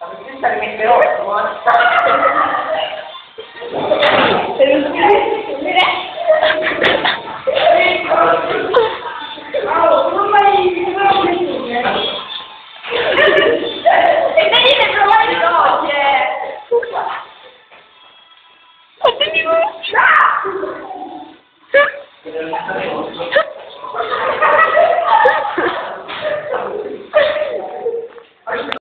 Questa mi metterò. Non mai e vedi che trovare cose!